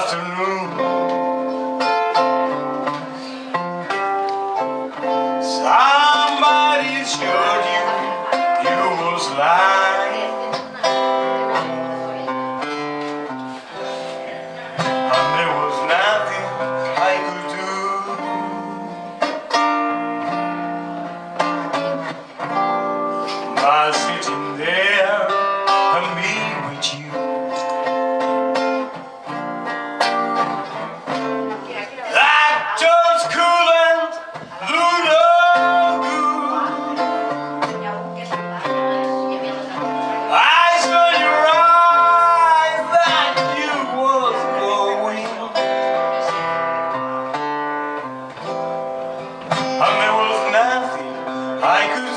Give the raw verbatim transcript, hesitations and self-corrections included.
afternoon. Somebody showed you you was lying, and there was nothing I could do. By sitting there and be with you. That just couldn't do no good. I saw your eyes that you was glowing, and there was nothing I could